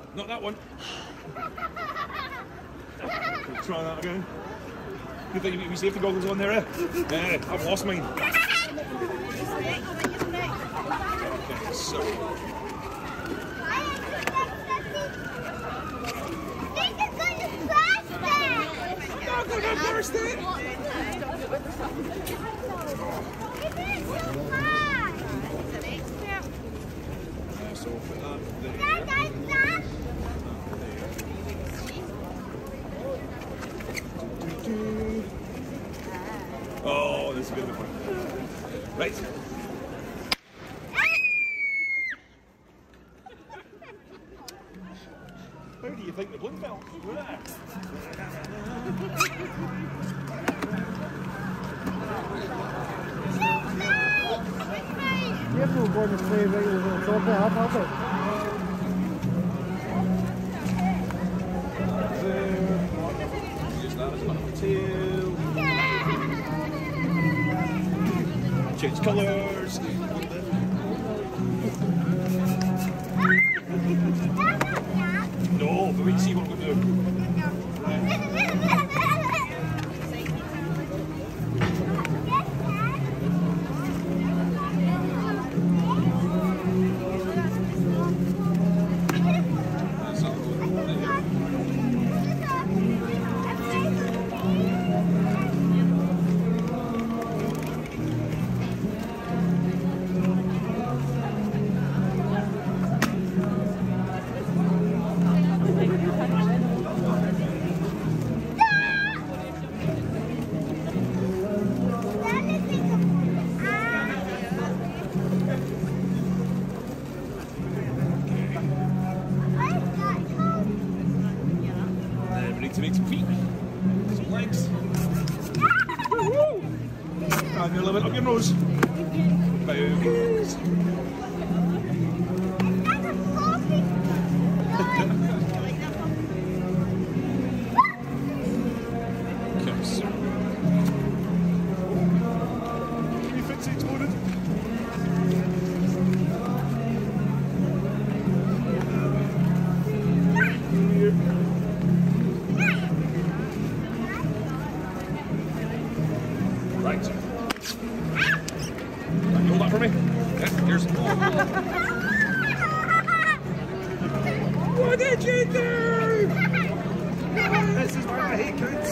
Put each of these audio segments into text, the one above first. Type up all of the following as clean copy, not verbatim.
Not that one. Try that again. Good thing you put your safety goggles on there, eh? I've lost mine. Okay, so. I'm not gonna burst it! So we'll put that there. Oh, this is going to be fun. Right. How do you think the balloon fell? Careful going to play right over the top of it. Use that as my tail. Change colours. No, but we see what we're doing. To make some feet, some legs, and a little bit up your nose. Bogies. Okay, so can you fix it exploded? Right. Can you hold that for me? Yeah, here's. What did you do? This is why I hate kids.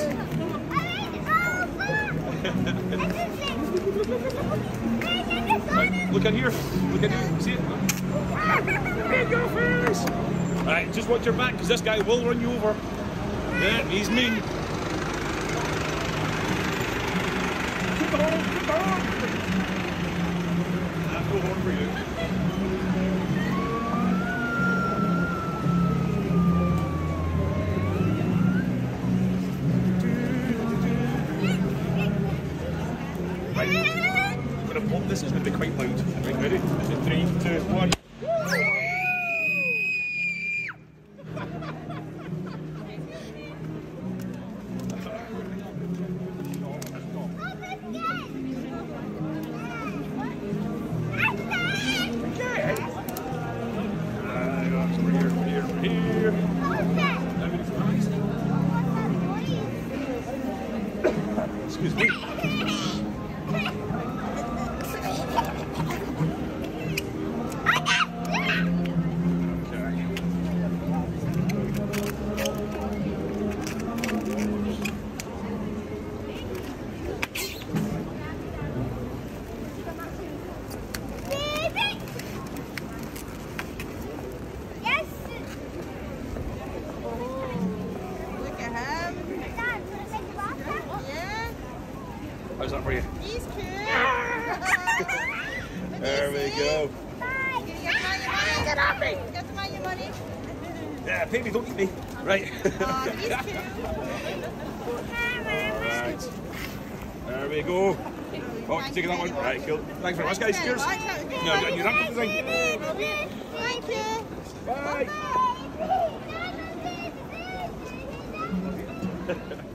Right, look in here. Look in here. See it? Big your face. Right, just watch your back because this guy will run you over. Yeah, he's mean. Keep on, keep on. No horn for you. Right, I'm going to pop this, it's going to be quite loud. Right, ready? 3, 2, 1. Here. Excuse me. How's that for you? He's cute. There we go. Get off me! Get some of your money. Yeah, pay me, don't eat me. Right. Oh, he's cute. Alright. There we go. Oh, you're taking that one. Right, cool. Thanks very much, guys. Cheers. No, you're not Thank you. Bye.